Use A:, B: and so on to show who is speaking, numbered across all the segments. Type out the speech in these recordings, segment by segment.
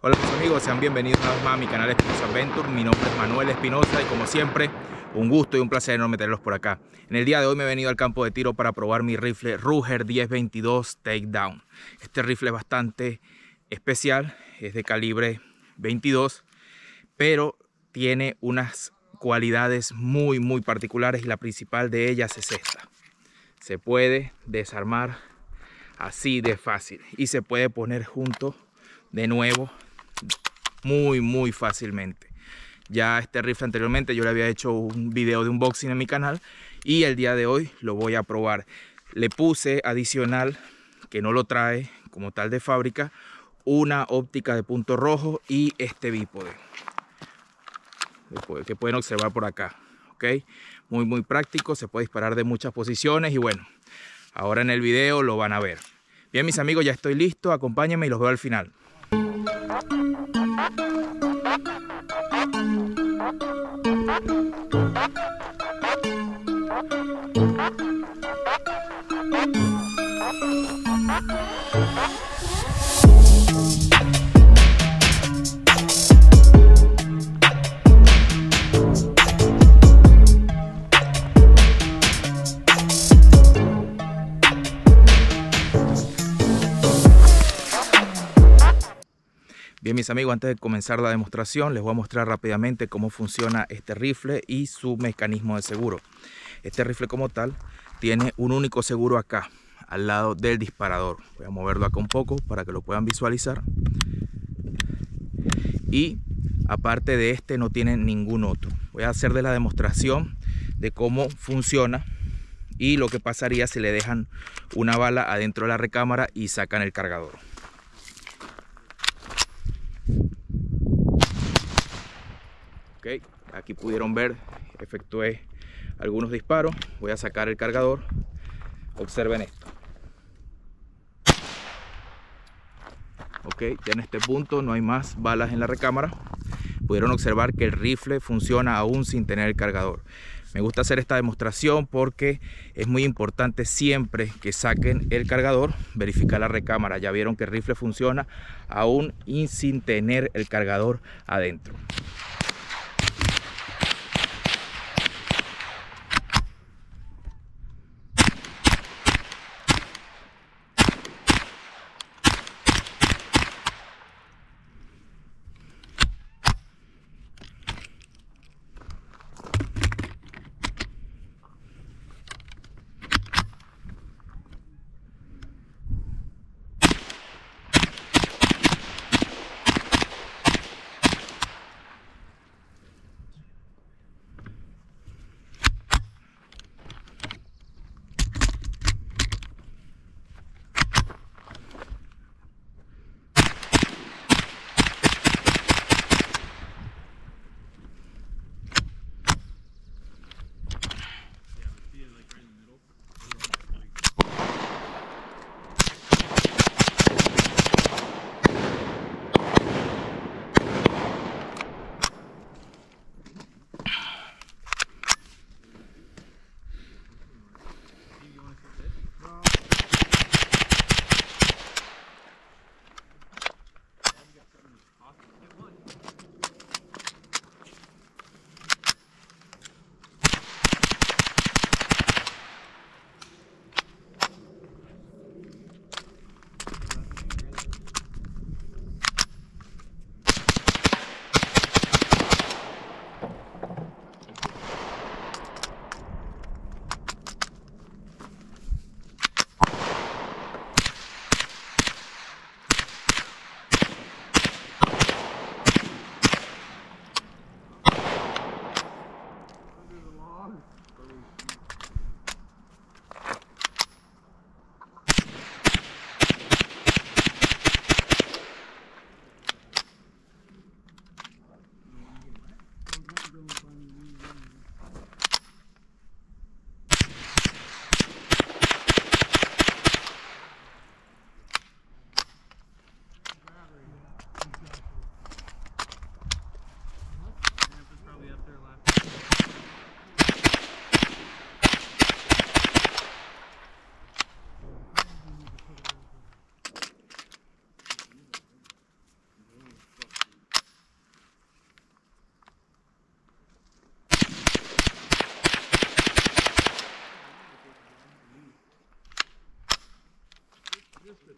A: Hola mis amigos, sean bienvenidos una vez más a mi canal Espinosa Adventure. Mi nombre es Manuel Espinosa y como siempre, un gusto y un placer enorme tenerlos por acá. En el día de hoy me he venido al campo de tiro para probar mi rifle Ruger 10-22 Takedown. Este rifle es bastante especial, es de calibre 22, pero tiene unas cualidades muy particulares y la principal de ellas es esta. Se puede desarmar así de fácil y se puede poner junto de nuevo muy fácilmente. Ya este rifle anteriormente yo le había hecho un video de unboxing en mi canal y el día de hoy lo voy a probar. Le puse adicional, que no lo trae como tal de fábrica, una óptica de punto rojo y este bípode que pueden observar por acá. ¿Ok? Muy práctico, se puede disparar de muchas posiciones y bueno, ahora en el video lo van a ver. Bien mis amigos, ya estoy listo, acompáñenme y los veo al final. Bien mis amigos, antes de comenzar la demostración les voy a mostrar rápidamente cómo funciona este rifle y su mecanismo de seguro. Este rifle como tal tiene un único seguro acá, al lado del disparador. Voy a moverlo acá un poco para que lo puedan visualizar. Y aparte de este no tiene ningún otro. Voy a hacerles la demostración de cómo funciona y lo que pasaría si le dejan una bala adentro de la recámara y sacan el cargador. Ok, aquí pudieron ver, efectué algunos disparos. Voy a sacar el cargador. Observen esto. Ok, ya en este punto no hay más balas en la recámara. Pudieron observar que el rifle funciona aún sin tener el cargador. Me gusta hacer esta demostración porque es muy importante siempre que saquen el cargador, verificar la recámara. Ya vieron que el rifle funciona aún y sin tener el cargador adentro.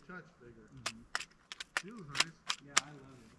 B: touch bigger. Feels nice. Yeah, I love it.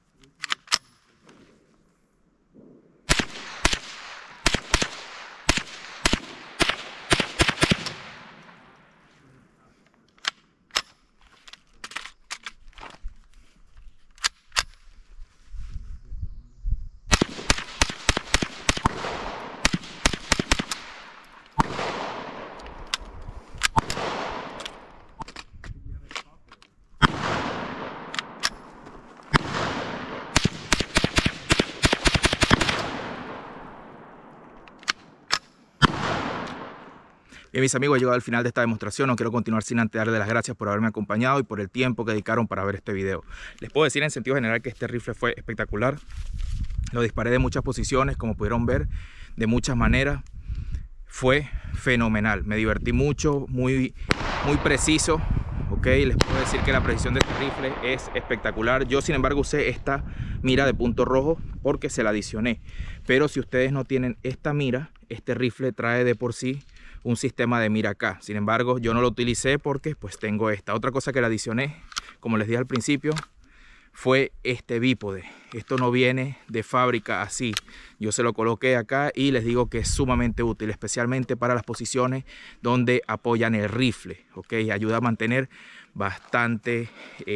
A: Bien, mis amigos, he llegado al final de esta demostración. No quiero continuar sin antes darles las gracias por haberme acompañado y por el tiempo que dedicaron para ver este video. Les puedo decir en sentido general que este rifle fue espectacular. Lo disparé de muchas posiciones, como pudieron ver, de muchas maneras. Fue fenomenal. Me divertí mucho, muy preciso. Ok, les puedo decir que la precisión de este rifle es espectacular. Yo, sin embargo, usé esta mira de punto rojo porque se la adicioné. Pero si ustedes no tienen esta mira, este rifle trae de por sí un sistema de mira acá. Sin embargo, yo no lo utilicé porque pues tengo esta. Otra cosa que le adicioné, como les dije al principio, fue este bípode. Esto no viene de fábrica así. Yo se lo coloqué acá y les digo que es sumamente útil, especialmente para las posiciones donde apoyan el rifle. ¿Ok? Ayuda a mantener bastante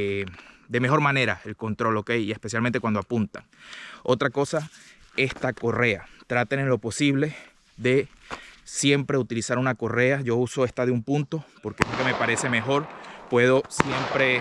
A: de mejor manera el control, ¿ok? Y especialmente cuando apuntan. Otra cosa, esta correa. Traten en lo posible de siempre utilizar una correa. Yo uso esta de un punto porque es lo que me parece mejor. Puedo siempre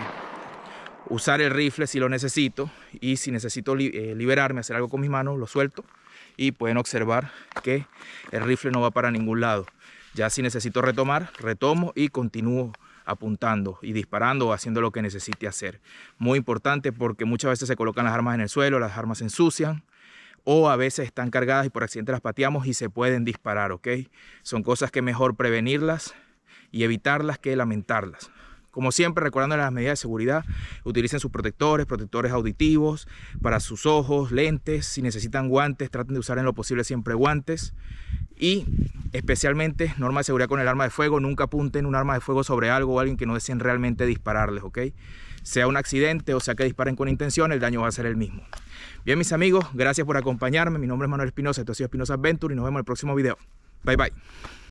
A: usar el rifle si lo necesito, y si necesito liberarme, hacer algo con mis manos, lo suelto y pueden observar que el rifle no va para ningún lado. Ya si necesito retomar, retomo y continúo apuntando y disparando o haciendo lo que necesite hacer. Muy importante porque muchas veces se colocan las armas en el suelo, las armas se ensucian, o a veces están cargadas y por accidente las pateamos y se pueden disparar, ¿ok? Son cosas que mejor prevenirlas y evitarlas que lamentarlas. Como siempre, recordando las medidas de seguridad, utilicen sus protectores auditivos para sus ojos, lentes. Si necesitan guantes, traten de usar en lo posible siempre guantes. Y especialmente, norma de seguridad con el arma de fuego, nunca apunten un arma de fuego sobre algo o alguien que no deseen realmente dispararles, ¿ok? Sea un accidente o sea que disparen con intención, el daño va a ser el mismo. Bien, mis amigos, gracias por acompañarme. Mi nombre es Manuel Espinosa, esto ha sido Espinosa Adventure y nos vemos en el próximo video. Bye, bye.